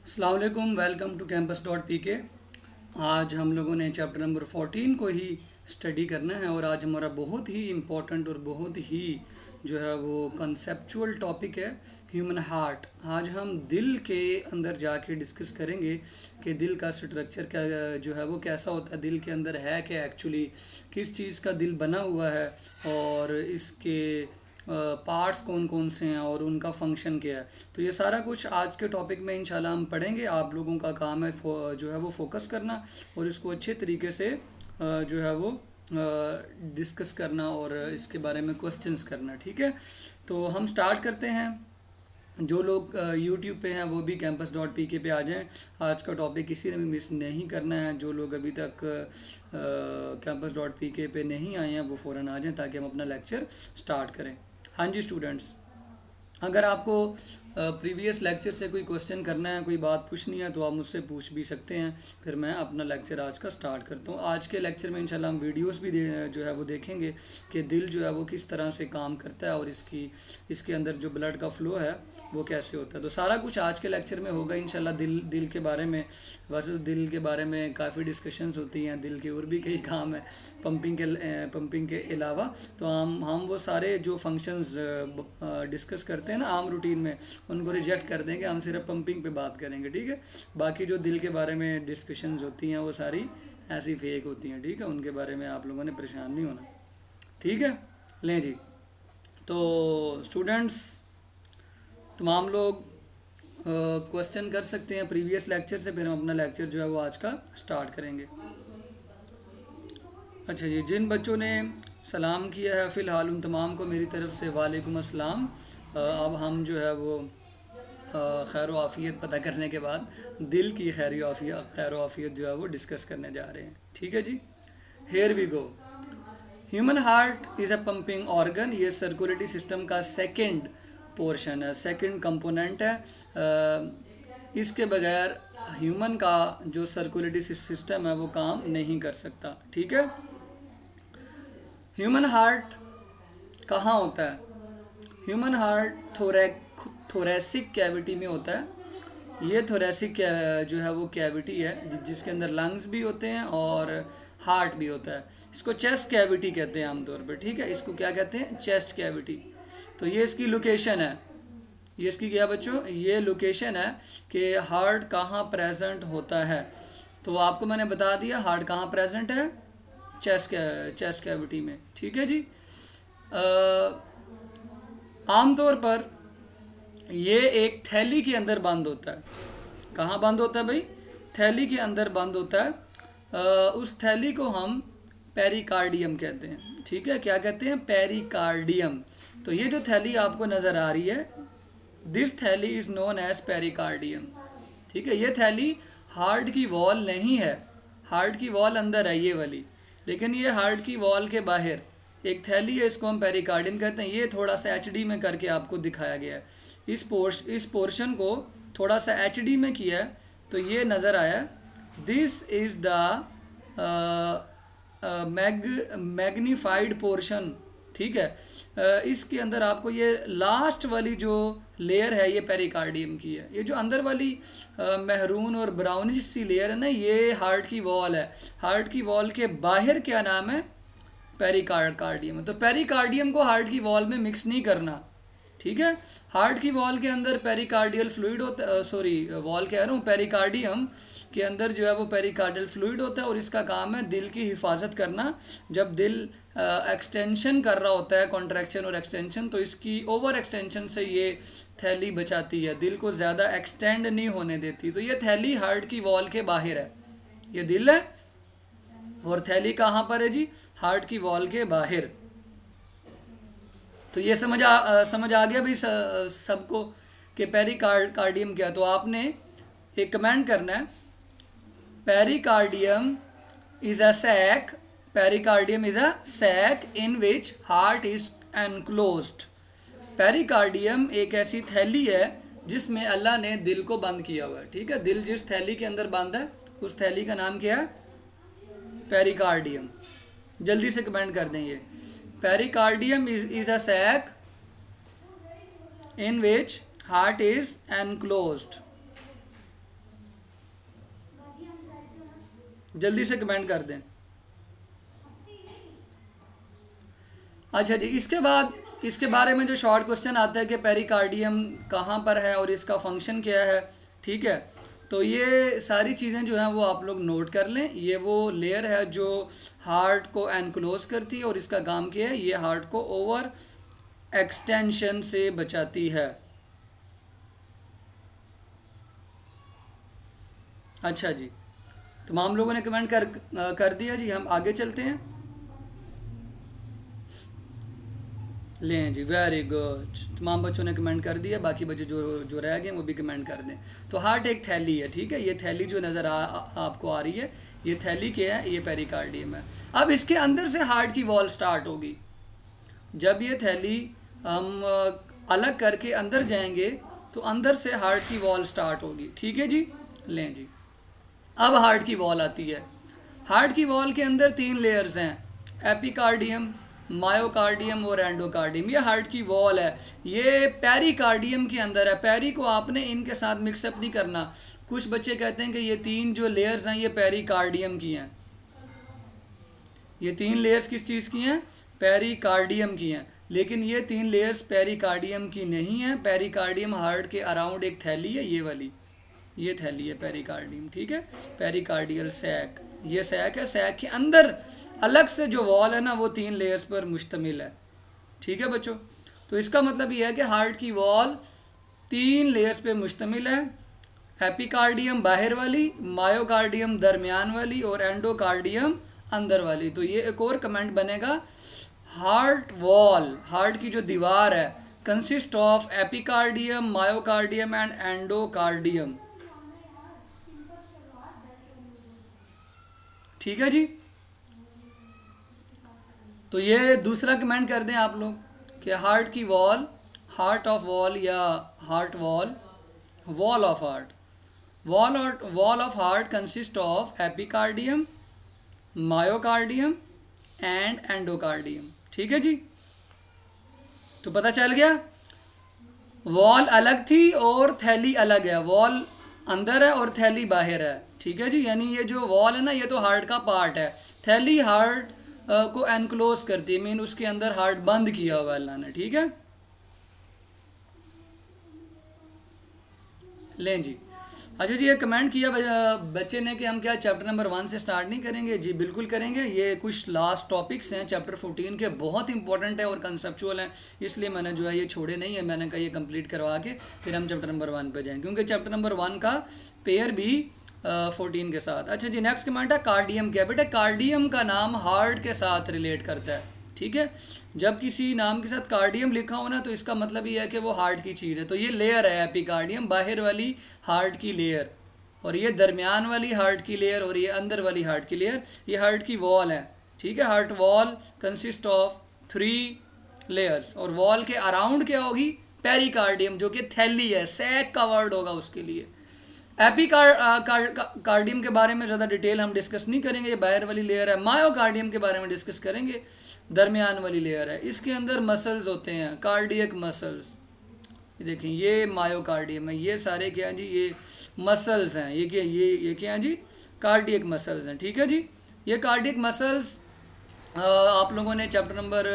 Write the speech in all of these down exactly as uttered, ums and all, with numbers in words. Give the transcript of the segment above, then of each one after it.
अस्सलाम वालेकुम, welcome to campus dot P K. आज हम लोगों ने चैप्टर नंबर फोर्टीन को ही स्टडी करना है और आज हमारा बहुत ही इम्पोर्टेंट और बहुत ही जो है वो कंसेप्चुअल टॉपिक है ह्यूमन हार्ट। आज हम दिल के अंदर जाके डिस्कस करेंगे कि दिल का स्ट्रक्चर क्या जो है वो कैसा होता है, दिल के अंदर है क्या एक्चुअली, किस चीज़ का दिल बना हुआ है और इसके पार्ट्स कौन कौन से हैं और उनका फंक्शन क्या है। तो ये सारा कुछ आज के टॉपिक में इंशाल्लाह हम पढ़ेंगे। आप लोगों का काम है जो है वो फोकस करना और इसको अच्छे तरीके से जो है वो डिस्कस करना और इसके बारे में क्वेश्चंस करना। ठीक है, तो हम स्टार्ट करते हैं। जो लोग यूट्यूब पे हैं वो भी कैंपस डॉट पी के पे आ जाएं। आज का टॉपिक किसी ने भी मिस नहीं करना है। जो लोग अभी तक कैंपस डॉट पी के पे नहीं आए हैं वो फ़ौरन आ जाएं ताकि हम अपना लेक्चर स्टार्ट करें। हाँ जी स्टूडेंट्स, अगर आपको प्रीवियस लेक्चर से कोई क्वेश्चन करना है, कोई बात पूछनी है तो आप मुझसे पूछ भी सकते हैं, फिर मैं अपना लेक्चर आज का स्टार्ट करता हूँ। आज के लेक्चर में इंशाल्लाह हम वीडियोस भी जो है वो देखेंगे कि दिल जो है वो किस तरह से काम करता है और इसकी इसके अंदर जो ब्लड का फ्लो है वो कैसे होता है। तो सारा कुछ आज के लेक्चर में होगा इंशाल्लाह। दिल दिल के बारे में, वैसे दिल के बारे में काफ़ी डिस्कशंस होती हैं, दिल के और भी कई काम है पंपिंग के पंपिंग के अलावा। तो हम हम वो सारे जो फंक्शंस डिस्कस करते हैं ना आम रूटीन में, उनको रिजेक्ट कर देंगे। हम सिर्फ पंपिंग पे बात करेंगे। ठीक है, बाकी जो दिल के बारे में डिस्कशंस होती हैं वो सारी ऐसी फेक होती हैं। ठीक है, उनके बारे में आप लोगों ने परेशान नहीं होना। ठीक है, लें जी। तो स्टूडेंट्स तमाम लोग क्वेश्चन कर सकते हैं प्रीवियस लेक्चर से, फिर हम अपना लेक्चर जो है वो आज का स्टार्ट करेंगे। अच्छा जी, जिन बच्चों ने सलाम किया है फ़िलहाल उन तमाम को मेरी तरफ से वालेकुम अस्सलाम। अब हम जो है वो खैर व आफ़ियत पता करने के बाद दिल की खैर आफ़ियत खैर व आफ़ियत जो है वो डिस्कस करने जा रहे हैं। ठीक है जी, here we go. Human heart is a pumping organ. ये सर्कुलेटरी सिस्टम का सेकेंड पोर्शन है, सेकंड कंपोनेंट है। इसके बगैर ह्यूमन का जो सर्कुलेटरी सिस्टम है वो काम नहीं कर सकता। ठीक है, ह्यूमन हार्ट कहाँ होता है? Human heart thorac thoracic cavity में होता है। ये थोरैसिक जो है वो कैविटी है जिसके अंदर लंग्स भी होते हैं और हार्ट भी होता है। इसको चेस्ट कैविटी कहते हैं आमतौर पर। ठीक है, इसको क्या कहते हैं? Chest cavity. तो ये इसकी लोकेशन है। ये इसकी क्या बच्चों? ये लोकेशन है कि हार्ट कहाँ प्रेजेंट होता है। तो आपको मैंने बता दिया हार्ट कहाँ प्रेजेंट है, चेस्ट चेस्ट कैविटी में। ठीक है जी, आमतौर पर ये एक थैली के अंदर बंद होता है। कहाँ बंद होता है भाई? थैली के अंदर बंद होता है। आ, उस थैली को हम पेरिकार्डियम कहते हैं। ठीक है, क्या कहते हैं? पेरिकार्डियम। तो ये जो थैली आपको नज़र आ रही है, दिस थैली इज़ नोन एज पेरिकार्डियम। ठीक है, ये थैली हार्ट की वॉल नहीं है, हार्ट की वॉल अंदर है ये वाली, लेकिन ये हार्ट की वॉल के बाहर एक थैली है, इसको हम पेरिकार्डियम कहते हैं। ये थोड़ा सा एच डी में करके आपको दिखाया गया है। इस पोर्श इस पोर्शन को थोड़ा सा एच डी में किया है तो ये नज़र आया, this is the mag magnified portion. ठीक है, uh, इसके अंदर आपको ये लास्ट वाली जो लेयर है ये पेरिकार्डियम की है। ये जो अंदर वाली uh, महरून और ब्राउनिश सी लेयर है ना, ये हार्ट की वॉल है। हार्ट की वॉल के बाहर क्या नाम है? पेरिकार्डियम। तो पेरिकार्डियम को हार्ट की वॉल में मिक्स नहीं करना। ठीक है, हार्ट की वॉल के अंदर पेरिकार्डियल फ्लूइड होता है, सॉरी वॉल कह रहा हूँ, पेरिकार्डियम के अंदर जो है वो पेरिकार्डियल फ्लूइड होता है और इसका काम है दिल की हिफाजत करना। जब दिल एक्सटेंशन कर रहा होता है, कॉन्ट्रैक्शन और एक्सटेंशन, तो इसकी ओवर एक्सटेंशन से ये थैली बचाती है, दिल को ज़्यादा एक्सटेंड नहीं होने देती। तो ये थैली हार्ट की वॉल के बाहर है, ये दिल है और थैली कहाँ पर है जी? हार्ट की वॉल के बाहर। तो ये समझ आ समझ आ गया भाई सबको कि पेरिकार्डियम क्या? तो आपने एक कमेंट करना है, pericardium is a sac, pericardium is a sac in which heart is enclosed. Pericardium एक ऐसी थैली है जिसमें अल्लाह ने दिल को बंद किया हुआ है। ठीक है, दिल जिस थैली के अंदर बंद है उस थैली का नाम क्या है? पेरिकार्डियम। जल्दी से कमेंट कर दें ये, pericardium is is a sac in which heart is enclosed. जल्दी से कमेंट कर दें। अच्छा जी, इसके बाद इसके बारे में जो शॉर्ट क्वेश्चन आता है कि पेरिकार्डियम कहाँ पर है और इसका फंक्शन क्या है, ठीक है। तो ये सारी चीज़ें जो हैं वो आप लोग नोट कर लें। ये वो लेयर है जो हार्ट को एनक्लोज करती है और इसका काम क्या है, ये हार्ट को ओवर एक्सटेंशन से बचाती है। अच्छा जी, तमाम लोगों ने कमेंट कर कर दिया जी, हम आगे चलते हैं। लें जी, वेरी गुड, तमाम बच्चों ने कमेंट कर दिया, बाकी बच्चे जो जो रह गए वो भी कमेंट कर दें। तो हार्ट एक थैली है, ठीक है। ये थैली जो नज़र आ, आ आपको आ रही है, ये थैली क्या है, ये पेरिकार्डियम है। अब इसके अंदर से हार्ट की वॉल स्टार्ट होगी। जब ये थैली हम अलग करके अंदर जाएंगे तो अंदर से हार्ट की वॉल स्टार्ट होगी, ठीक है जी। लें जी, अब हार्ट की वॉल आती है। हार्ट की वॉल के अंदर तीन लेयर्स हैं, एपिकार्डियम, मायोकार्डियम और एंडोकार्डियम। ये हार्ट की वॉल है, ये पेरिकार्डियम के अंदर है। पेरी को आपने इनके साथ मिक्सअप नहीं करना। कुछ बच्चे कहते हैं कि ये तीन जो लेयर्स हैं ये पेरिकार्डियम की हैं। ये तीन लेयर्स किस चीज़ की हैं, पेरिकार्डियम की हैं। लेकिन ये तीन लेयर्स पेरिकार्डियम की नहीं हैं। पेरिकार्डियम हार्ट के अराउंड एक थैली है, ये वाली, ये थैली है पेरिकार्डियम, ठीक है। पेरिकार्डियल सैक, ये सैक है। सैक के अंदर अलग से जो वॉल है ना वो तीन लेयर्स पर मुश्तमिल है, ठीक है बच्चों। तो इसका मतलब ये है कि हार्ट की वॉल तीन लेयर्स पे मुश्तमिल है। एपिकार्डियम बाहर वाली, मायोकार्डियम दरमियान वाली और एंडोकार्डियम अंदर वाली। तो ये एक और कमेंट बनेगा, हार्ट वॉल, हार्ट की जो दीवार है, consist of epicardium, myocardium and endocardium, ठीक है जी। तो ये दूसरा कमेंट कर दें आप लोग कि हार्ट की वॉल, हार्ट ऑफ वॉल या heart wall, wall of heart, wall और wall of heart consist of epicardium, myocardium and endocardium, ठीक है जी। तो पता चल गया, वॉल अलग थी और थैली अलग है। वॉल अंदर है और थैली बाहर है, ठीक है जी। यानी ये जो वॉल है ना ये तो हार्ट का पार्ट है, थैली हार्ट को एनक्लोज करती है, मीन उसके अंदर हार्ट बंद किया हुआ अल्लाह ने, ठीक है। लें जी, अच्छा जी, ये कमेंट किया बच्चे ने कि हम क्या चैप्टर नंबर वन से स्टार्ट नहीं करेंगे। जी बिल्कुल करेंगे। ये कुछ लास्ट टॉपिक्स हैं चैप्टर फोर्टीन के, बहुत इंपॉर्टेंट है और कंसेप्चुअल हैं, इसलिए मैंने जो है ये छोड़े नहीं है। मैंने कहा ये कंप्लीट करवा के फिर हम चैप्टर नंबर वन पे जाएंगे, क्योंकि चैप्टर नंबर वन का पेयर भी फोर्टीन के साथ। अच्छा जी, नेक्स्ट कमेंट है कार्डियम क्या। बेटा कार्डियम का नाम हार्ट के साथ रिलेट करता है, ठीक है। जब किसी नाम के साथ कार्डियम लिखा हो ना तो इसका मतलब ये है कि वो हार्ट की चीज़ है। तो ये लेयर है एपिकार्डियम, बाहर वाली हार्ट की लेयर, और ये दरमियान वाली हार्ट की लेयर, और ये अंदर वाली हार्ट की लेयर, ये हार्ट की वॉल है, ठीक है। Heart wall consist of three layers, और वॉल के अराउंड क्या होगी, पेरिकार्डियम, जो कि थैली है, सैक का वर्ड होगा उसके लिए। एपिकार्डियम के बारे में ज़्यादा डिटेल हम डिस्कस नहीं करेंगे, ये बाहर वाली लेयर है। मायोकार्डियम के बारे में डिस्कस करेंगे, दरमियान वाली लेयर है। इसके अंदर मसल्स होते हैं, कार्डियक मसल्स, ये देखें, ये मायोकार्डियम है, ये सारे क्या हैं जी, ये मसल्स हैं। ये क्या, ये ये क्या हैं जी, कार्डियक मसल्स हैं, ठीक है जी। ये कार्डियक मसल्स आप लोगों ने चैप्टर नंबर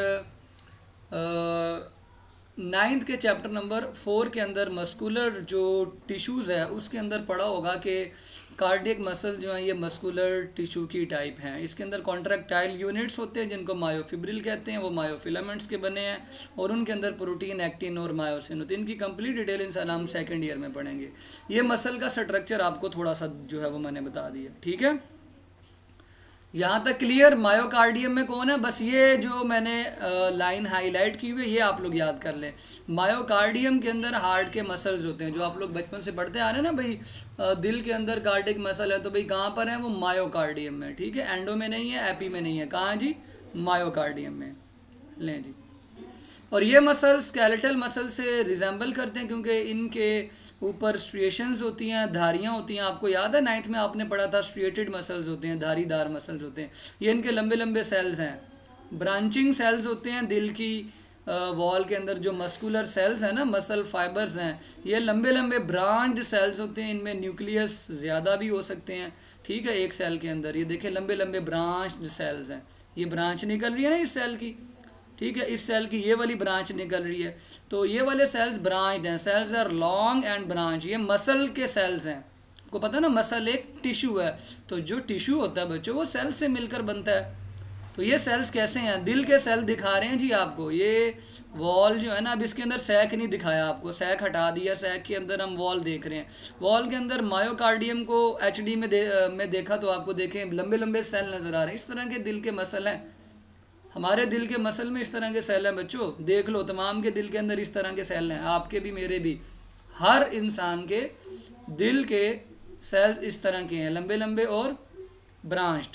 नाइन्थ के चैप्टर नंबर फोर के अंदर मस्कुलर जो टिश्यूज़ है उसके अंदर पढ़ा होगा कि कार्डियक मसल्स जो हैं ये मस्कुलर टिश्यू की टाइप हैं। इसके अंदर कॉन्ट्रैक्टाइल यूनिट्स होते हैं जिनको मायोफिब्रिल कहते हैं, वो मायोफिलामेंट्स के बने हैं, और उनके अंदर प्रोटीन, एक्टिन और मायोसिन होते हैं। इनकी कंप्लीट डिटेल इंशाल्लाह हम सेकंड ईयर में पढ़ेंगे। ये मसल का स्ट्रक्चर आपको थोड़ा सा जो है वो मैंने बता दिया, ठीक है। यहाँ तक क्लियर। मायोकार्डियम में कौन है, बस ये जो मैंने लाइन हाईलाइट की हुई है ये आप लोग याद कर लें। मायोकार्डियम के अंदर हार्ट के मसल्स होते हैं, जो आप लोग बचपन से पढ़ते आ रहे हैं ना भाई, दिल के अंदर कार्डियक मसल है, तो भाई कहाँ पर है वो, मायोकार्डियम में, ठीक है। एंडो में नहीं है, एपी में नहीं है, कहाँ जी, मायोकार्डियम में। लें जी, और ये मसल स्केलेटल मसल से रिजेंबल करते हैं क्योंकि इनके ऊपर स्ट्रिएशंस होती हैं, धारियाँ होती हैं। आपको याद है नाइन्थ में आपने पढ़ा था, स्ट्रिएटेड मसल्स होते हैं, धारीदार मसल्स होते हैं। ये इनके लंबे लंबे सेल्स हैं, ब्रांचिंग सेल्स होते हैं दिल की वॉल के अंदर जो मस्कुलर सेल्स हैं ना, मसल फाइबर्स हैं, ये लंबे लंबे ब्रांच सेल्स होते हैं, इनमें न्यूक्लियस ज़्यादा भी हो सकते हैं, ठीक है, एक सेल के अंदर। ये देखिए लंबे लंबे ब्रांच सेल्स हैं, ये ब्रांच निकल रही है ना इस सेल की, ठीक है, इस सेल की ये वाली ब्रांच निकल रही है, तो ये वाले सेल्स ब्रांच हैं, cells are long and branch. ये मसल के सेल्स हैं, आपको पता है ना, मसल एक टिश्यू है, तो जो टिश्यू होता है बच्चों वो सेल से मिलकर बनता है। तो ये सेल्स कैसे हैं, दिल के सेल दिखा रहे हैं जी आपको। ये वॉल जो है ना, अब इसके अंदर सैक नहीं दिखाया आपको, सैक हटा दिया, सैक के अंदर हम वॉल देख रहे हैं। वॉल के अंदर मायोकार्डियम को एच डी में दे में देखा तो आपको देखें लंबे लंबे सेल नज़र आ रहे हैं। इस तरह के दिल के मसल हैं, हमारे दिल के मसल में इस तरह के सेल हैं बच्चों, देख लो, तमाम के दिल के अंदर इस तरह के सेल हैं, आपके भी मेरे भी, हर इंसान के दिल के सेल्स इस तरह के हैं, लंबे लंबे और ब्रांच्ड,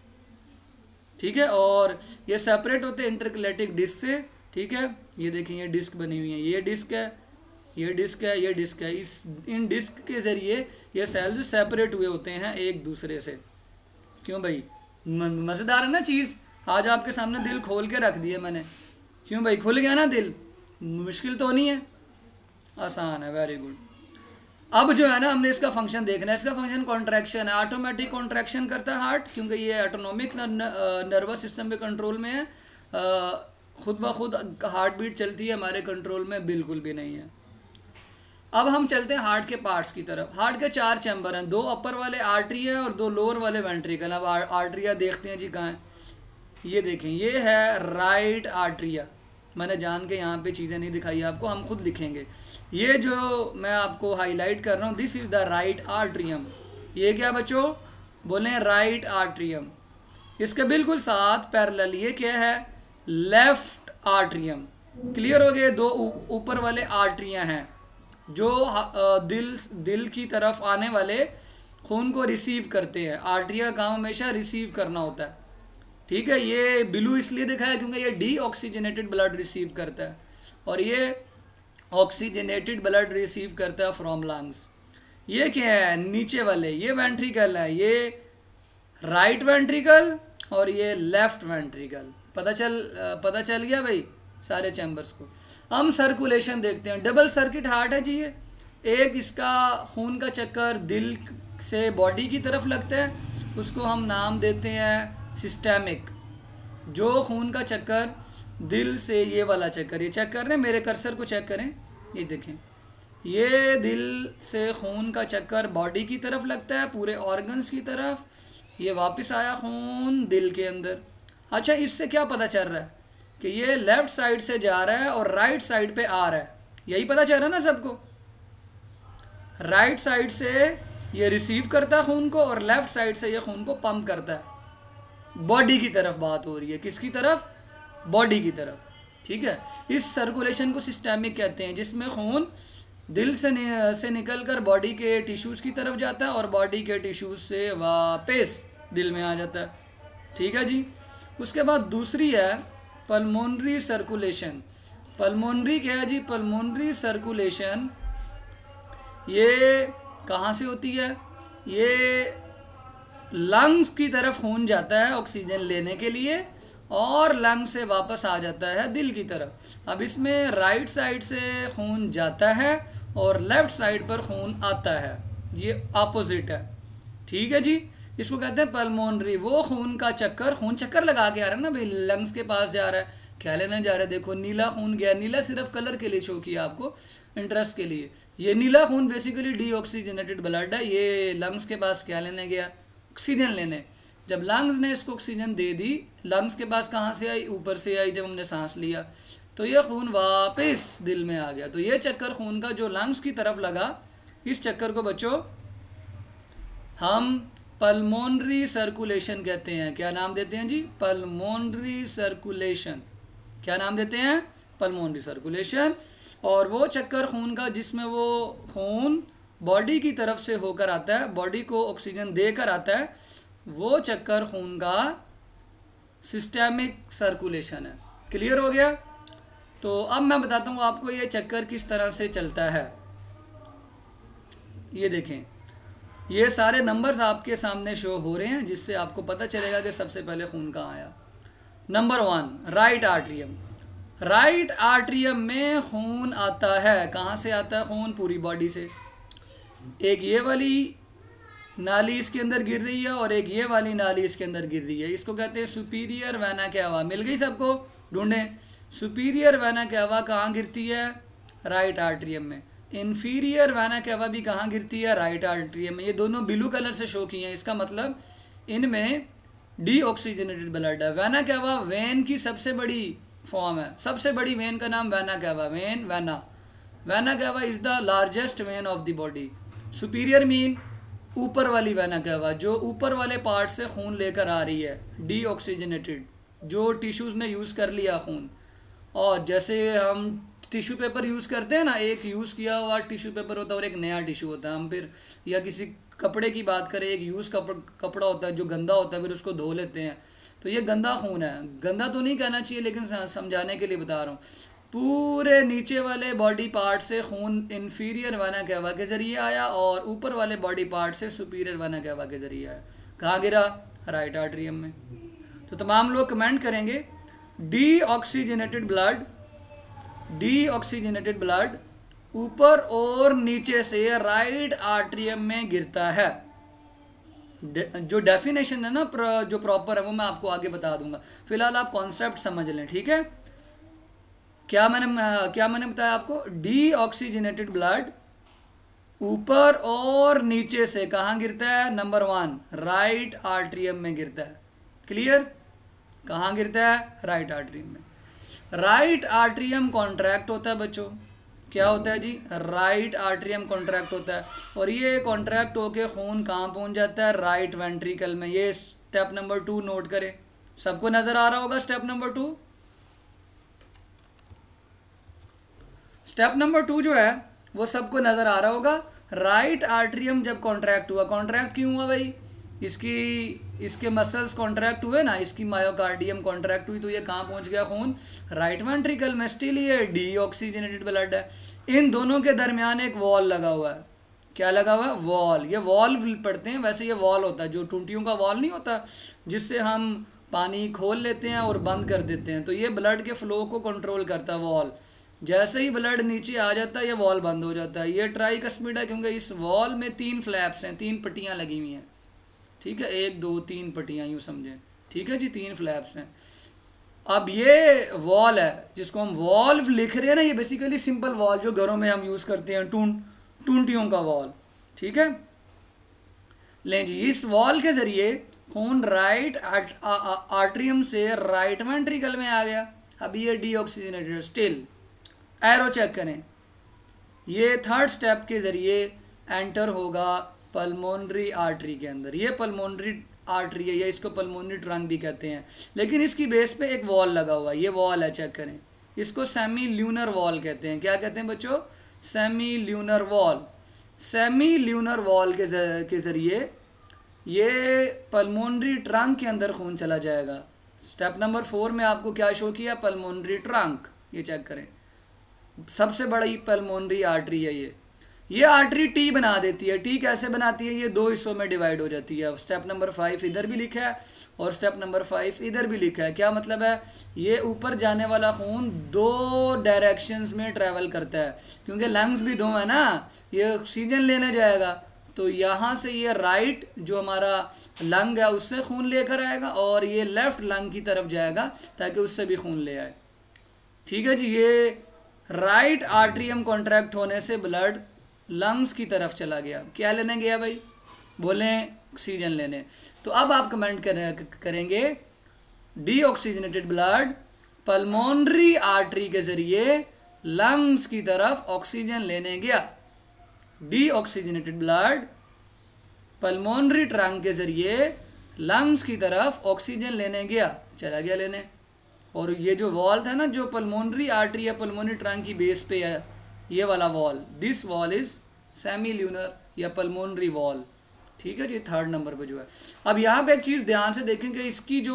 ठीक है। और ये सेपरेट होते हैं इंटरकलेटिक डिस्क से, ठीक है। ये देखें ये डिस्क बनी हुई है, ये डिस्क है, ये डिस्क है, ये डिस्क है। इस इन डिस्क के ज़रिए ये सेल्स सेपरेट हुए होते हैं एक दूसरे से। क्यों भाई, मज़ेदार है ना चीज़, आज आपके सामने दिल खोल के रख दिया मैंने। क्यों भाई, खुल गया ना दिल, मुश्किल तो नहीं है, आसान है, वेरी गुड। अब जो है ना हमने इसका फंक्शन देखना है, इसका फंक्शन कॉन्ट्रैक्शन है, ऑटोमेटिक कॉन्ट्रैक्शन करता है हार्ट, क्योंकि ये ऑटोनॉमिक नर्वस सिस्टम के कंट्रोल में है, खुद ब खुद हार्ट बीट चलती है, हमारे कंट्रोल में बिल्कुल भी नहीं है। अब हम चलते हैं हार्ट के पार्ट्स की तरफ। हार्ट के चार चैम्बर हैं, दो अपर वाले आर्टरी हैं और दो लोअर वाले वेंट्रिकल। अब आर्टरिया देखते हैं जी कहाँ है, ये देखें, ये है राइट आर्टरिया, मैंने जान के यहाँ पे चीज़ें नहीं दिखाई आपको, हम खुद लिखेंगे। ये जो मैं आपको हाईलाइट कर रहा हूँ, this is the right atrium. ये क्या बच्चों बोलें, राइट आर्ट्रियम। इसके बिल्कुल साथ पैरेलल ये क्या है, लेफ्ट आर्ट्रियम। क्लियर हो गए, दो ऊपर वाले आर्टरियाँ हैं जो दिल दिल की तरफ आने वाले खून को रिसीव करते हैं। आर्टरिया का काम हमेशा रिसीव करना होता है, ठीक है। ये ब्लू इसलिए दिखाया क्योंकि ये डी ऑक्सीजनेटेड ब्लड रिसीव करता है, और ये ऑक्सीजनेटेड ब्लड रिसीव करता है फ्रॉम लंग्स। ये क्या है, नीचे वाले ये वेंट्रिकल है, ये राइट वेंट्रिकल और ये लेफ्ट वेंट्रिकल। पता चल पता चल गया भाई सारे चैम्बर्स को। हम सर्कुलेशन देखते हैं, डबल सर्किट हार्ट है जी ये। एक इसका खून का चक्कर दिल से बॉडी की तरफ लगता है, उसको हम नाम देते हैं सिस्टेमिक। जो खून का चक्कर दिल से, ये वाला चक्कर, ये चेक कर रहे हैं, मेरे कर्सर को चेक करें, ये देखें, ये दिल से खून का चक्कर बॉडी की तरफ लगता है, पूरे ऑर्गन्स की तरफ, ये वापस आया खून दिल के अंदर। अच्छा, इससे क्या पता चल रहा है कि ये लेफ़्ट साइड से जा रहा है और राइट साइड पे आ रहा है, यही पता चल रहा है ना सबको। राइट साइड से ये रिसीव करता है खून को और लेफ़्ट साइड से ये खून को पंप करता है। बॉडी की तरफ बात हो रही है, किसकी तरफ, बॉडी की तरफ, ठीक है। इस सर्कुलेशन को सिस्टेमिक कहते हैं, जिसमें खून दिल से नि, से निकल कर बॉडी के टिश्यूज़ की तरफ जाता है और बॉडी के टिश्यूज़ से वापस दिल में आ जाता है, ठीक है जी। उसके बाद दूसरी है पल्मोनरी सर्कुलेशन। पल्मोनरी क्या है जी, पल्मोनरी सर्कुलेशन ये कहाँ से होती है, ये लंग्स की तरफ खून जाता है ऑक्सीजन लेने के लिए और लंग से वापस आ जाता है दिल की तरफ। अब इसमें राइट साइड से खून जाता है और लेफ़्ट साइड पर खून आता है, ये अपोजिट है, ठीक है जी। इसको कहते हैं पल्मोनरी। वो खून का चक्कर, खून चक्कर लगा के आ रहा है ना भाई, लंग्स के पास जा रहा है, क्या लेने जा रहा है, देखो नीला खून गया, नीला सिर्फ कलर के लिए शो किया आपको, इंटरेस्ट के लिए। ये नीला खून बेसिकली डी ऑक्सीजनेटेड ब्लड है, ये लंग्स के पास क्या लेने गया, ऑक्सीजन लेने। जब लंग्स ने इसको ऑक्सीजन दे दी, लंग्स के पास कहाँ से आई, ऊपर से आई, जब हमने सांस लिया तो ये खून वापस दिल में आ गया। तो ये चक्कर खून का जो लंग्स की तरफ लगा, इस चक्कर को बच्चों हम पल्मोनरी सर्कुलेशन कहते हैं। क्या नाम देते हैं जी, पल्मोनरी सर्कुलेशन। क्या नाम देते हैं, पल्मोनरी सर्कुलेशन। और वो चक्कर खून का जिसमें वो खून बॉडी की तरफ से होकर आता है, बॉडी को ऑक्सीजन देकर आता है, वो चक्कर खून का सिस्टेमिक सर्कुलेशन है। क्लियर हो गया। तो अब मैं बताता हूँ आपको ये चक्कर किस तरह से चलता है। ये देखें, ये सारे नंबर्स आपके सामने शो हो रहे हैं, जिससे आपको पता चलेगा कि सबसे पहले खून कहाँ आया। Number one, right atrium. Right atrium में खून आता है। कहाँ से आता है खून? पूरी बॉडी से। एक ये वाली नाली इसके अंदर गिर रही है और एक ये वाली नाली इसके अंदर गिर रही है। इसको कहते हैं सुपीरियर वेना कैवा। मिल गई सबको? ढूंढें। सुपीरियर वेना कैवा कहाँ गिरती है? राइट आर्ट्रियम में। इन्फीरियर वेना कैवा भी कहाँ गिरती है? राइट आर्ट्रियम में। ये दोनों ब्लू कलर से शो किए हैं, इसका मतलब इनमें डीऑक्सीजनेटेड ब्लड है। वेना कैवा वेन की सबसे बड़ी फॉर्म है। सबसे बड़ी वेन का नाम vena cava, vein vena. Vena cava is the largest vein of the body. Superior mean ऊपर वाली वेना कैवा, जो ऊपर वाले पार्ट से खून लेकर आ रही है, डीऑक्सीजनेटेड, जो टिश्यूज़ ने यूज़ कर लिया खून। और जैसे हम टिश्यू पेपर यूज़ करते हैं ना, एक यूज़ किया हुआ टिश्यू पेपर होता है और एक नया टिश्यू होता है। हम फिर या किसी कपड़े की बात करें, एक यूज़ कपड़ा होता है जो गंदा होता है, फिर उसको धो लेते हैं, तो ये गंदा खून है। गंदा तो नहीं कहना चाहिए, लेकिन समझाने के लिए बता रहा हूँ। पूरे नीचे वाले बॉडी पार्ट से खून इन्फीरियर वेना कैवा के ज़रिए आया और ऊपर वाले बॉडी पार्ट से सुपीरियर वेना कैवा के ज़रिए आया। कहाँ गिरा? राइट आर्ट्रियम में। तो तमाम लोग कमेंट करेंगे डीऑक्सीजनेटेड ब्लड, डीऑक्सीजनेटेड ब्लड ऊपर और नीचे से राइट आर्ट्रियम में गिरता है। जो डेफिनेशन है ना, जो प्रॉपर है, वो मैं आपको आगे बता दूंगा। फिलहाल आप कॉन्सेप्ट समझ लें, ठीक है? क्या मैंने क्या मैंने बताया आपको? डीऑक्सीजनेटेड ब्लड ऊपर और नीचे से कहाँ गिरता है? नंबर वन, राइट आर्ट्रियम में गिरता है। क्लियर? कहाँ गिरता है? राइट आर्ट्रियम में। राइट आर्ट्रियम कॉन्ट्रैक्ट होता है बच्चों। क्या होता है जी? राइट आर्ट्रियम कॉन्ट्रैक्ट होता है और ये कॉन्ट्रैक्ट होके खून कहाँ पहुँच जाता है? राइट वेंट्रिकल में। ये स्टेप नंबर टू नोट करें। सबको नज़र आ रहा होगा step number two? Step number two जो है वो सबको नज़र आ रहा होगा। राइट आर्ट्रियम जब कॉन्ट्रैक्ट हुआ, कॉन्ट्रैक्ट क्यों हुआ भाई? इसकी इसके मसल्स कॉन्ट्रैक्ट हुए ना, इसकी मायोकार्डियम कॉन्ट्रैक्ट हुई, तो ये कहाँ पहुंच गया खून? राइट वेंट्रिकल में। स्टिल ये डीऑक्सीजनेटेड ब्लड है। इन दोनों के दरमियान एक वॉल लगा हुआ है। क्या लगा हुआ है? वॉल। ये वॉल्व पढ़ते हैं, वैसे ये वॉल होता है जो टूटियों का वॉल नहीं होता, जिससे हम पानी खोल लेते हैं और बंद कर देते हैं, तो ये ब्लड के फ्लो को कंट्रोल करता है वॉल। जैसे ही ब्लड नीचे आ जाता है ये वॉल बंद हो जाता है। ये ट्राइकस्मिड है क्योंकि इस वॉल में तीन फ्लैप्स हैं, तीन पट्टियाँ लगी हुई हैं, ठीक है? एक दो तीन पट्टियाँ यूँ समझें, ठीक है जी? तीन फ्लैप्स हैं। अब ये वॉल है जिसको हम वॉल्व लिख रहे हैं ना, ये बेसिकली सिंपल वॉल जो घरों में हम यूज़ करते हैं, टून टूंटियों का वॉल, ठीक है? लें जी, इस वॉल के ज़रिए खून राइट आर्ट्रियम से राइट वेंट्रिकल में आ गया। अब ये डीऑक्सीजनेटेड। स्टिल एरो चेक करें, ये थर्ड स्टेप के ज़रिए एंटर होगा पल्मोनरी आर्टरी के अंदर। ये पल्मोनरी आर्टरी है, या इसको पल्मोनरी ट्रंक भी कहते हैं, लेकिन इसकी बेस पे एक वॉल लगा हुआ है। ये वॉल है, चेक करें। इसको सेमी ल्यूनर वॉल कहते हैं। क्या कहते हैं बच्चों? Semilunar wall. Semilunar wall के के ज़रिए ये पल्मोनरी ट्रंक के अंदर खून चला जाएगा। स्टेप नंबर फोर में आपको क्या शो किया? Pulmonary trunk. ये चेक करें, सबसे बड़ी पल्मोनरी आर्टरी है ये। ये आर्टरी टी बना देती है। टी कैसे बनाती है? ये दो हिस्सों में डिवाइड हो जाती है। स्टेप नंबर फाइव इधर भी लिखा है और स्टेप नंबर फाइव इधर भी लिखा है। क्या मतलब है? ये ऊपर जाने वाला खून दो डायरेक्शंस में ट्रैवल करता है, क्योंकि लंग्स भी दो है ना, ये ऑक्सीजन लेने जाएगा, तो यहाँ से ये राइट जो हमारा लंग है उससे खून लेकर आएगा और ये लेफ्ट लंग की तरफ जाएगा ताकि उससे भी खून ले आए, ठीक है जी? ये राइट आर्ट्रियम कॉन्ट्रैक्ट होने से ब्लड लंग्स की तरफ चला गया। क्या लेने गया भाई? बोलें, ऑक्सीजन लेने। तो अब आप कमेंट करेंगे डीऑक्सीजनेटेड ब्लड पल्मोनरी आर्टरी के ज़रिए लंग्स की तरफ ऑक्सीजन लेने गया। डीऑक्सीजनेटेड ब्लड पल्मोनरी ट्रंक के ज़रिए लंग्स की तरफ ऑक्सीजन लेने गया, चला गया लेने। और ये जो वॉल था ना, जो पल्मोनरी आर्टरी या पल्मोनरी ट्रंक की बेस पे है, ये वाला valve, this valve is semilunar या पल्मोनरी वॉल, ठीक है जी? थर्ड नंबर पे जो है। अब यहाँ पे एक चीज़ ध्यान से देखें कि इसकी जो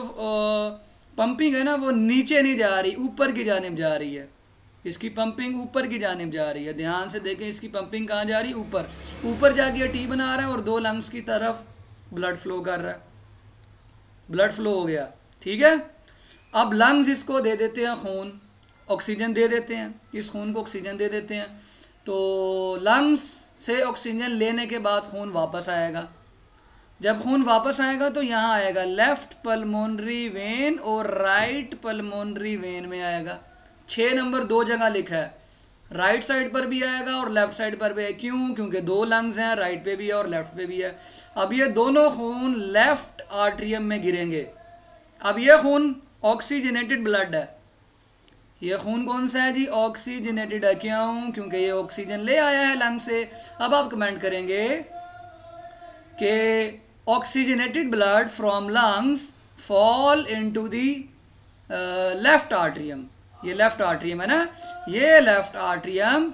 पंपिंग है ना, वो नीचे नहीं जा रही, ऊपर की जानिब जा रही है। इसकी पंपिंग ऊपर की जानिब जा रही है। ध्यान से देखें, इसकी पंपिंग कहाँ जा रही है? ऊपर। ऊपर जाके टी बना रहा है और दो लंग्स की तरफ ब्लड फ्लो कर रहा है। ब्लड फ्लो हो गया, ठीक है? अब लंग्स इसको दे देते हैं खून ऑक्सीजन दे देते हैं, इस खून को ऑक्सीजन दे देते हैं, तो लंग्स से ऑक्सीजन लेने के बाद खून वापस आएगा। जब खून वापस आएगा तो यहाँ आएगा लेफ्ट पल्मोनरी वेन और राइट पल्मोनरी वेन में आएगा। छः नंबर दो जगह लिखा है, राइट साइड पर भी आएगा और लेफ्ट साइड पर भी है। क्यों? क्योंकि दो लंग्स हैं, राइट पे भी है और लेफ्ट पे भी है। अब ये दोनों खून लेफ्ट आर्ट्रियम में गिरेंगे। अब ये खून ऑक्सीजनेटेड ब्लड है। ये खून कौन सा है जी? ऑक्सीजनेटेड है। क्यों? क्योंकि ये ऑक्सीजन ले आया है लंग से। अब आप कमेंट करेंगे कि oxygenated blood from lungs fall into the left atrium. ये लेफ्ट आर्ट्रियम है ना, ये लेफ्ट आर्ट्रियम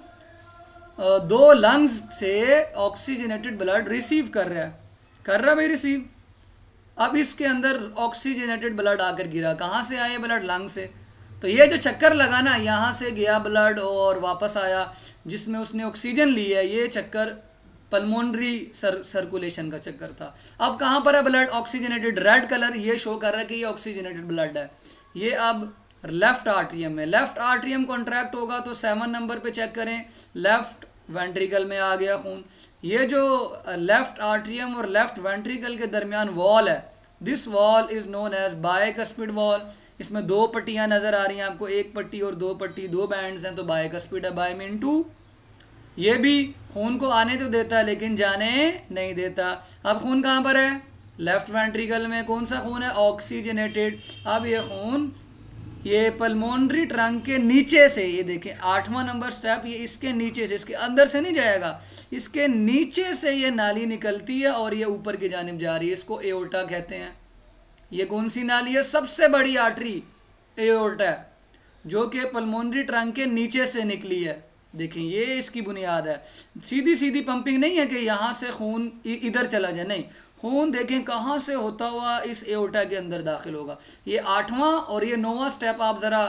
दो लंग्स से ऑक्सीजनेटेड ब्लड रिसीव कर रहा है, कर रहा भाई रिसीव। अब इसके अंदर ऑक्सीजनेटेड ब्लड आकर गिरा। कहाँ से आया ब्लड? लंग से। तो ये जो चक्कर लगा ना, यहाँ से गया ब्लड और वापस आया, जिसमें उसने ऑक्सीजन ली है, ये चक्कर पल्मोनरी सर सर्कुलेशन का चक्कर था। अब कहाँ पर है ब्लड? ऑक्सीजनेटेड। रेड कलर ये शो कर रहा है कि ये ऑक्सीजनेटेड ब्लड है। ये अब लेफ्ट आर्ट्रियम में, लेफ्ट आर्ट्रियम कॉन्ट्रैक्ट होगा तो सेवन नंबर पे चेक करें, लेफ्ट वेंट्रिकल में आ गया खून। ये जो लेफ्ट आर्ट्रियम और लेफ्ट वेंट्रिकल के दरमियान वॉल है, this valve is known as bicuspid valve. इसमें दो पट्टियां नजर आ रही हैं आपको, एक पट्टी और दो पट्टी, दो बैंड्स हैं, तो बायकस्पिड है। Bi mean two. ये भी खून को आने तो देता है लेकिन जाने नहीं देता। अब खून कहाँ पर है? लेफ्ट वेंट्रिकल में। कौन सा खून है? ऑक्सीजनेटेड। अब ये खून ये पल्मोनरी ट्रंक के नीचे से, ये देखें आठवां नंबर स्टेप, ये इसके नीचे से, इसके अंदर से नहीं जाएगा, इसके नीचे से ये नाली निकलती है और ये ऊपर की जानिब जा रही है। इसको एओर्टा कहते हैं। ये कौन सी नाली है? सबसे बड़ी आर्टरी एओर्टा, जो कि पल्मोनरी ट्रंक के नीचे से निकली है। देखें ये इसकी बुनियाद है। सीधी सीधी पंपिंग नहीं है कि यहाँ से खून इधर चला जाए, नहीं, खून देखें कहाँ से होता हुआ इस एओर्टा के अंदर दाखिल होगा। ये आठवां और ये नौवां स्टेप आप ज़रा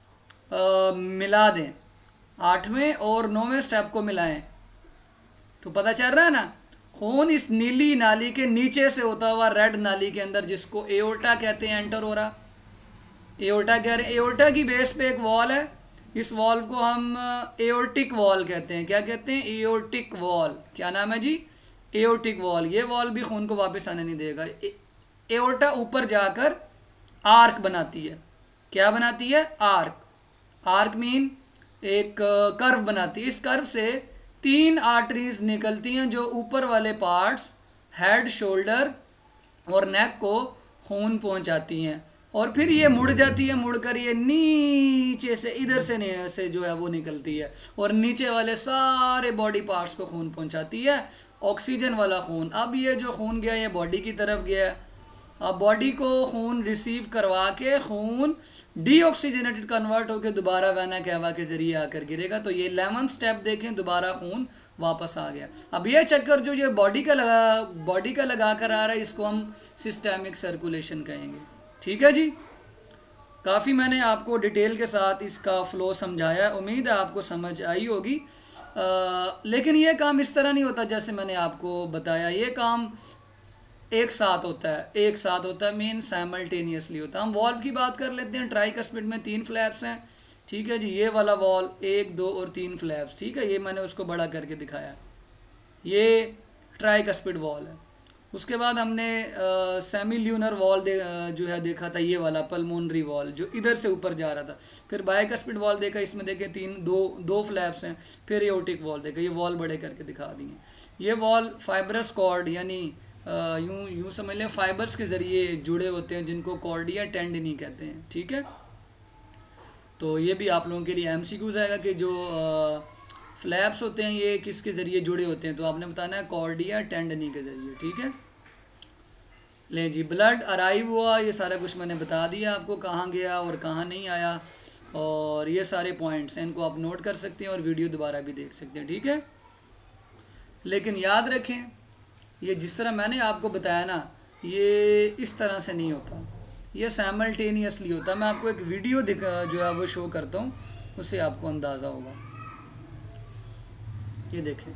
मिला दें, आठवें और नौवें स्टेप को मिलाएं तो पता चल रहा है ना, खून इस नीली नाली के नीचे से होता हुआ रेड नाली के अंदर, जिसको एओर्टा कहते हैं, एंटर हो रहा। एओर्टा कह रहे हैं। एओर्टा की बेस पे एक वॉल है, इस वॉल को हम एओर्टिक वॉल कहते हैं। क्या कहते हैं? Aortic valve. क्या नाम है जी? Aortic valve. ये वॉल भी खून को वापस आने नहीं देगा। एओर्टा ऊपर जाकर आर्क बनाती है। क्या बनाती है? आर्क। आर्क मीन एक कर्व बनाती है। इस कर्व से तीन आर्टरीज निकलती हैं जो ऊपर वाले पार्ट्स, हेड, शोल्डर और नेक को खून पहुंचाती हैं, और फिर ये मुड़ जाती है, मुड़कर ये नीचे से इधर से नहीं से जो है वो निकलती है और नीचे वाले सारे बॉडी पार्ट्स को खून पहुंचाती है, ऑक्सीजन वाला खून। अब ये जो खून गया ये बॉडी की तरफ गया। अब बॉडी को खून रिसीव करवा के खून डीऑक्सीजनेटेड कन्वर्ट होकर दोबारा वेना कैवा के ज़रिए आकर गिरेगा। तो ये इलेवन स्टेप देखें, दोबारा खून वापस आ गया। अब ये चक्कर जो ये बॉडी का लगा बॉडी का लगा कर आ रहा है, इसको हम सिस्टेमिक सर्कुलेशन कहेंगे। ठीक है जी। काफ़ी मैंने आपको डिटेल के साथ इसका फ़्लो समझाया, उम्मीद है आपको समझ आई होगी। आ, लेकिन ये काम इस तरह नहीं होता जैसे मैंने आपको बताया। ये काम एक साथ होता है, एक साथ होता है, मीन साइमल्टेनियसली होता है। हम वॉल्व की बात कर लेते हैं। ट्राइकस्पिड में तीन फ्लैप्स हैं, ठीक है जी। ये वाला वॉल्व एक, दो और तीन फ्लैप्स, ठीक है। ये मैंने उसको बड़ा करके दिखाया, ये ट्राइकस्पिड वॉल है। उसके बाद हमने सेमी ल्यूनर वॉल दे, जो है देखा था, ये वाला पल्मोनरी वॉल जो इधर से ऊपर जा रहा था। फिर बायकस्पिड वॉल देखा, इसमें देखे तीन दो दो फ्लैप्स हैं। फिर एओर्टिक वॉल देखा, ये वॉल बड़े करके दिखा दिए। ये वॉल फाइब्रस कॉर्ड यानी यूं यूं समझ लें फाइबर्स के ज़रिए जुड़े होते हैं, जिनको कॉर्डिया टेंडनी कहते हैं, ठीक है। तो ये भी आप लोगों के लिए एमसीक्यूज आएगा कि जो फ्लैप्स होते हैं ये किसके ज़रिए जुड़े होते हैं, तो आपने बताना है कॉर्डिया टेंडनी के ज़रिए, ठीक है। ले जी, ब्लड अराइव हुआ, ये सारा कुछ मैंने बता दिया आपको, कहाँ गया और कहाँ नहीं आया, और ये सारे पॉइंट्स हैं, इनको आप नोट कर सकते हैं और वीडियो दोबारा भी देख सकते हैं, ठीक है। लेकिन याद रखें, ये जिस तरह मैंने आपको बताया ना, ये इस तरह से नहीं होता, ये साइमल्टेनियसली होता है। मैं आपको एक वीडियो दिख जो है वो शो करता हूँ, उससे आपको अंदाज़ा होगा। ये देखें,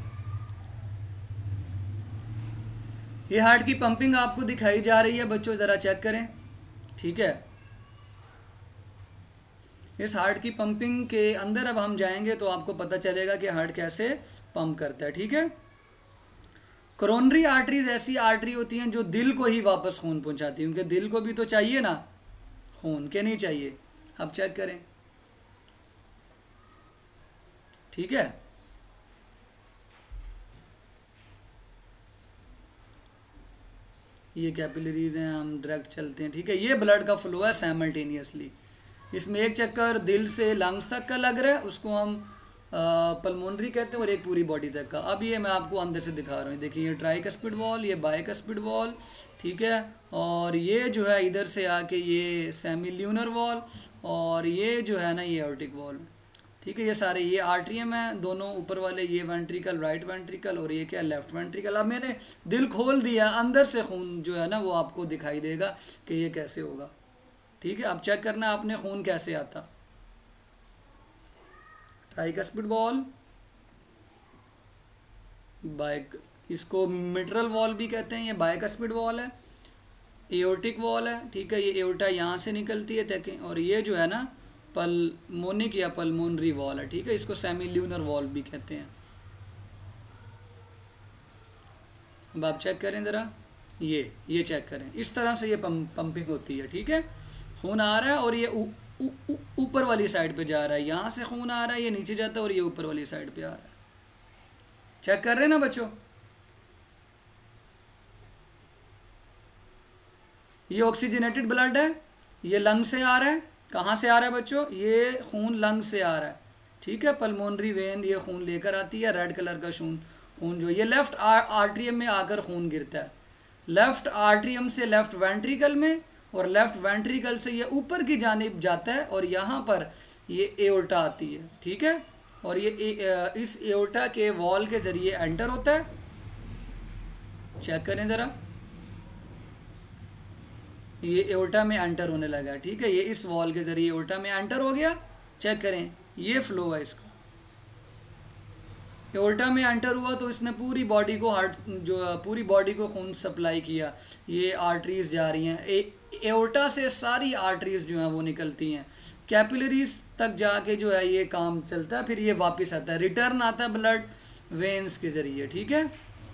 ये हार्ट की पंपिंग आपको दिखाई जा रही है बच्चों, ज़रा चेक करें, ठीक है। इस हार्ट की पंपिंग के अंदर अब हम जाएंगे तो आपको पता चलेगा कि हार्ट कैसे पंप करता है, ठीक है। कोरोनरी आर्टरीज ऐसी आर्टरी होती हैं जो दिल को ही वापस खून पहुंचाती हैं, क्योंकि दिल को भी तो चाहिए ना खून, के नहीं चाहिए। अब चेक करें, ठीक है। ये कैपिलरीज हैं, हम डायरेक्ट चलते हैं, ठीक है। ये ब्लड का फ्लो है साइमल्टेनियसली। इसमें एक चक्कर दिल से लंग्स तक का लग रहा है, उसको हम पल्मोनरी कहते हैं, और एक पूरी बॉडी तक का। अब ये मैं आपको अंदर से दिखा रहा हूँ, देखिए ये ट्राइकस्पिड वॉल, ये बाइकस्पिड वॉल, ठीक है। और ये जो है इधर से आके ये सेमील्यूनर वॉल, और ये जो है ना ये एओर्टिक वॉल, ठीक है। ये सारे ये आर्ट्रियम है दोनों ऊपर वाले, ये वेंट्रिकल राइट वेंट्रिकल, और ये क्या लेफ्ट वेंट्रिकल। अब मैंने दिल खोल दिया, अंदर से खून जो है ना वो आपको दिखाई देगा कि ये कैसे होगा, ठीक है। अब चेक करना आपने खून कैसे आता। ट्राइकस्पिड वॉल, बाइक, इसको मिट्रल वॉल भी कहते हैं, ये बाइकस्पिड वॉल है। एओर्टिक वॉल है, ठीक है, ये एओर्टा यहाँ से निकलती है देखें, और ये जो है ना पल्मोनिक या पल्मोनरी वॉल है, ठीक है। इसको सेमील्यूनर वॉल भी कहते हैं। अब आप चेक करें ज़रा, ये ये चेक करें, इस तरह से ये पम, पंपिंग होती है, ठीक है। खून आ रहा है और ये ऊपर वाली साइड पे जा रहा है, यहाँ से खून आ रहा है, ये नीचे जाता है और ये ऊपर वाली साइड पे आ रहा है। चेक कर रहे हैं ना बच्चों, ये ऑक्सीजनेटेड ब्लड है, ये लंग से आ रहा है। कहाँ से आ रहा है बच्चों, ये खून लंग से आ रहा है, ठीक है। पल्मोनरी वेन ये खून लेकर आती है, रेड कलर का खून खून जो ये लेफ्ट आर्ट्रियम में आकर खून गिरता है, लेफ्ट आर्ट्रियम से लेफ्ट वेंट्रिकल में, और लेफ्ट वेंट्रिकल से ये ऊपर की जानिब जाता है, और यहाँ पर ये एओर्टा आती है, ठीक है। और ये ए, इस एओर्टा के वॉल के ज़रिए एंटर होता है। चेक करें ज़रा, ये एओर्टा में एंटर होने लगा, ठीक है। ये इस वॉल के ज़रिए एओर्टा में एंटर हो गया। चेक करें, ये फ्लो है इसका, एओर्टा में एंटर हुआ तो इसने पूरी बॉडी को हार्ट जो पूरी बॉडी को खून सप्लाई किया। ये आर्टरीज जा रही हैं, एओर्टा से सारी आर्टरीज जो हैं वो निकलती हैं, कैपिलरीज तक जाके जो है ये काम चलता है, फिर ये वापस आता है, रिटर्न आता है ब्लड वेन्स के ज़रिए, ठीक है।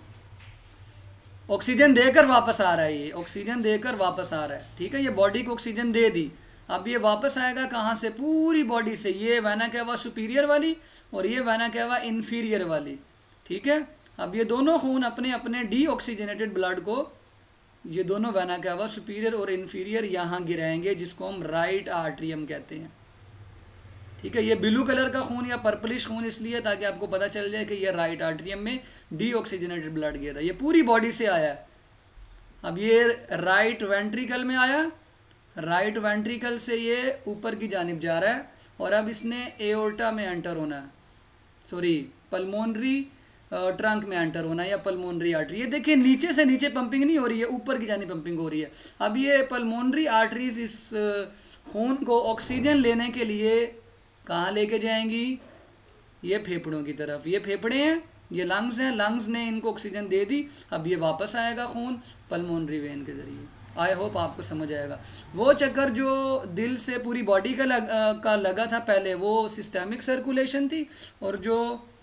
ऑक्सीजन देकर वापस आ रहा है, ये ऑक्सीजन देकर वापस आ रहा है, ठीक है। ये बॉडी को ऑक्सीजन दे दी, अब ये वापस आएगा कहाँ से, पूरी बॉडी से। ये वेना कैवा सुपीरियर वाली और ये वेना कैवा इन्फीरियर वाली, ठीक है। अब ये दोनों खून अपने अपने डी ऑक्सीजनेटेड ब्लड को, ये दोनों वेना कैवा सुपीरियर और इन्फीरियर यहाँ गिराएंगे, जिसको हम राइट आर्ट्रियम कहते हैं, ठीक है। ये ब्लू कलर का खून या पर्पलिश खून इसलिए ताकि आपको पता चल जाए कि ये राइट आर्ट्रियम में डी ऑक्सीजनेटेड ब्लड गिर रहा है, ये पूरी बॉडी से आया है। अब ये राइट वेंट्रिकल में आया, राइट वेंट्रिकल से ये ऊपर की जानिब जा रहा है, और अब इसने एओर्टा में एंटर होना है, सॉरी पल्मोनरी ट्रंक में एंटर होना है, या पल्मोनरी आर्टरी। ये देखिए नीचे से नीचे पंपिंग नहीं हो रही है, ऊपर की जानिब पंपिंग हो रही है। अब ये पल्मोनरी आर्टरीज इस खून को ऑक्सीजन लेने के लिए कहाँ लेके जाएंगी, ये फेफड़ों की तरफ। ये फेफड़े हैं, ये लंग्स हैं, लंग्स ने इनको ऑक्सीजन दे दी, अब ये वापस आएगा खून पल्मोनरी वेन के ज़रिए। आई होप आपको समझ आएगा। वो चक्कर जो दिल से पूरी बॉडी का लग, आ, का लगा था पहले, वो सिस्टेमिक सर्कुलेशन थी, और जो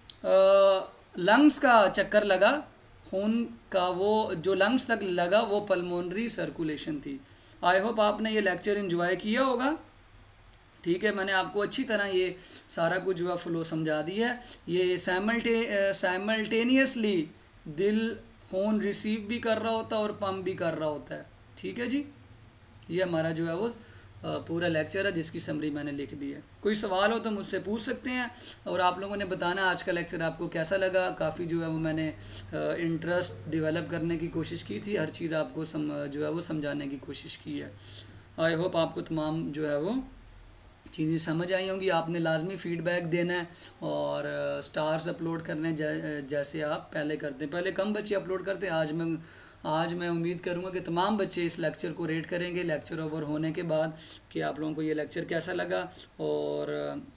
लंग्स का चक्कर लगा खून का, वो जो लंग्स तक लगा वो पल्मोनरी सर्कुलेशन थी। आई होप आपने ये लेक्चर एंजॉय किया होगा, ठीक है। मैंने आपको अच्छी तरह ये सारा कुछ जो है फ्लो समझा दिया है। ये साइमल्टे साइमल्टेनियसली दिल खून रिसीव भी कर रहा होता है और पंप भी कर रहा होता है, ठीक है जी। ये हमारा जो है वो पूरा लेक्चर है, जिसकी समरी मैंने लिख दी है। कोई सवाल हो तो मुझसे पूछ सकते हैं, और आप लोगों ने बताना आज का लेक्चर आपको कैसा लगा। काफ़ी जो है वो मैंने इंटरेस्ट डेवलप करने की कोशिश की थी, हर चीज़ आपको सम जो है वो समझाने की कोशिश की है। आई होप आपको तमाम जो है वो चीज़ें समझ आई होंगी। आपने लाजमी फ़ीडबैक देना है, और स्टार्स अपलोड करने जै, जैसे आप पहले करते हैं। पहले कम बच्चे अपलोड करते हैं, आज मैं आज मैं उम्मीद करूंगा कि तमाम बच्चे इस लेक्चर को रेट करेंगे लेक्चर ओवर होने के बाद, कि आप लोगों को ये लेक्चर कैसा लगा, और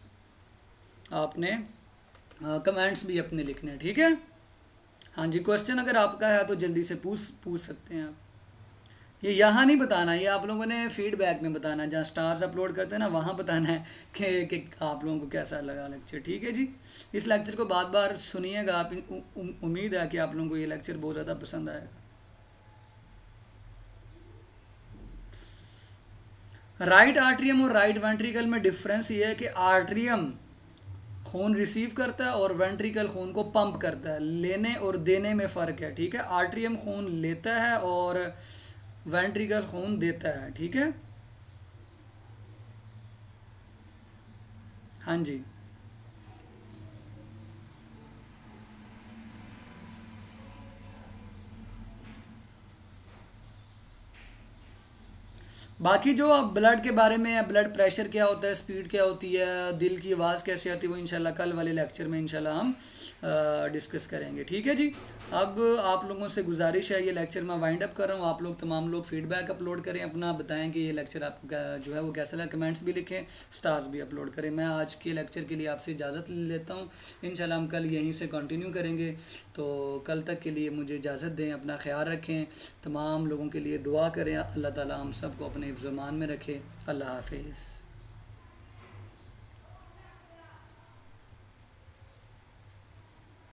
आपने कमेंट्स भी अपने लिखने हैं, ठीक है। हाँ जी, क्वेश्चन अगर आपका है तो जल्दी से पूछ पूछ सकते हैं आप। ये यहाँ नहीं बताना, ये आप लोगों ने फीडबैक में बताना, जहाँ स्टार्स अपलोड करते हैं ना वहाँ बताना है कि, कि आप लोगों को कैसा लगा लेक्चर। ठीक है जी, इस लेक्चर को बार बार सुनिएगा आप, उम्मीद है कि आप लोगों को ये लेक्चर बहुत ज़्यादा पसंद आएगा। राइट आर्ट्रियम और राइट वेंट्रिकल में डिफरेंस ये है कि आर्ट्रियम खून रिसीव करता है और वेंट्रिकल खून को पंप करता है, लेने और देने में फ़र्क है। ठीक है, आर्ट्रियम खून लेता है और वेंट्रिकल खून देता है। ठीक है, हाँ जी। बाकी जो अब ब्लड के बारे में है, ब्लड प्रेशर क्या होता है, स्पीड क्या होती है, दिल की आवाज़ कैसे आती है, वो इंशाल्लाह कल वाले लेक्चर में इंशाल्लाह हम डिस्कस करेंगे। ठीक है जी, अब आप लोगों से गुजारिश है, ये लेक्चर मैं वाइंड अप कर रहा हूँ। आप लोग तमाम लोग फीडबैक अपलोड करें अपना, बताएं कि ये लेक्चर आपको क्या जो है वो कैसा लगा, कमेंट्स भी लिखें, स्टार्स भी अपलोड करें। मैं आज के लेक्चर के लिए आपसे इजाज़त लेता हूँ, इंशाल्लाह हम कल यहीं से कंटिन्यू करेंगे। तो कल तक के लिए मुझे इजाज़त दें, अपना ख्याल रखें, तमाम लोगों के लिए दुआ करें, अल्लाह ताला हम सबको अपने हिफ्ज़-ओ-मान में रखे। अल्लाह हाफिज़।